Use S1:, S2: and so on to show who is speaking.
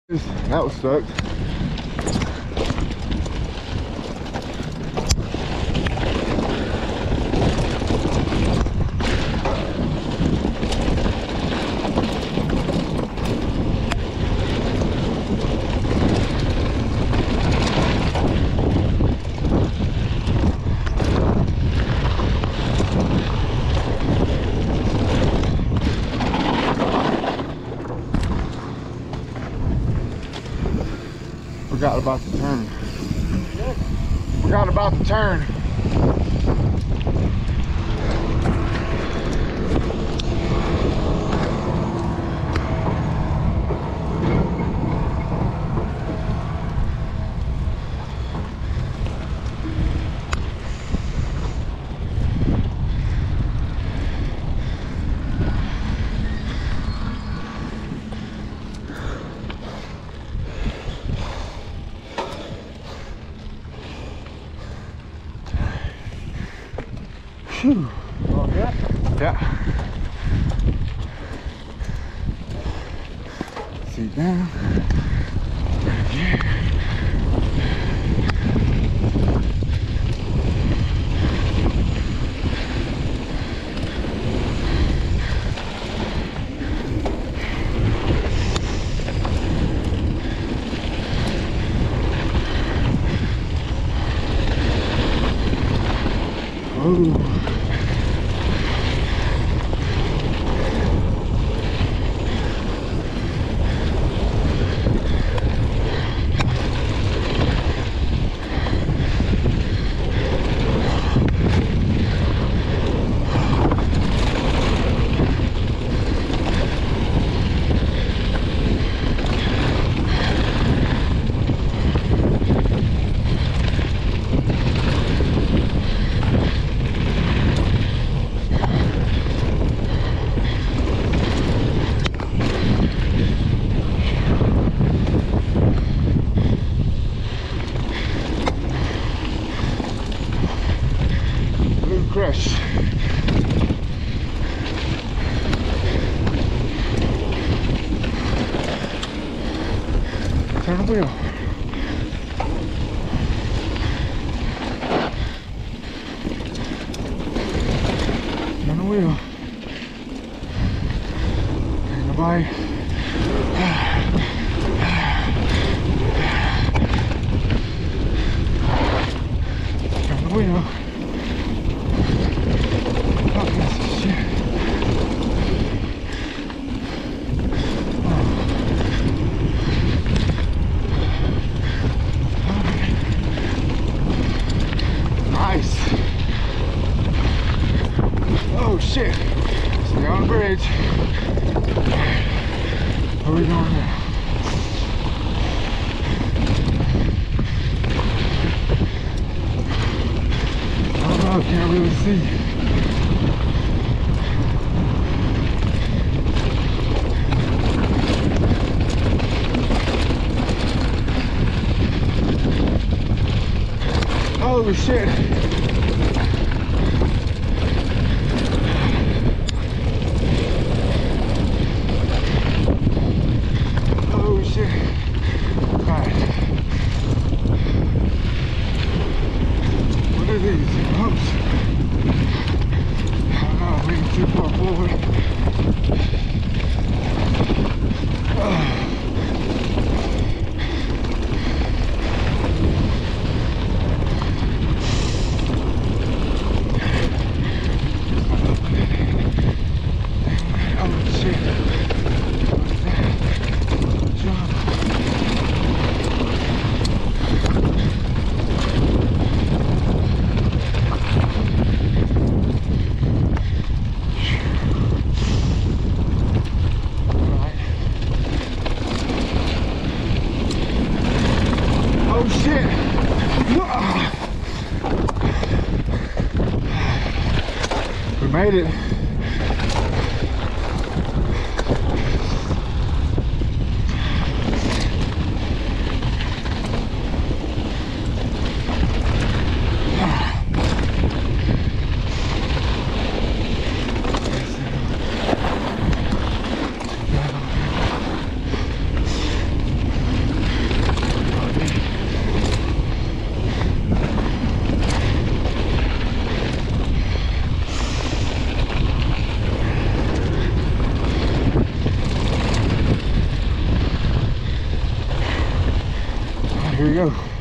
S1: That was stuck. Forgot about the turn. Forgot about the turn. Whew.
S2: All good?
S1: Yeah. Seat down. Yeah. Oh. Crush. Turn the wheel. Turn the wheel. And the bike. Turn the wheel. Oh shit, stay on the bridge. Where are we going now? I don't know, I can't really see. Holy shit. Too far forward. Oh shit. Jump. Oh shit! We made it. Here we go.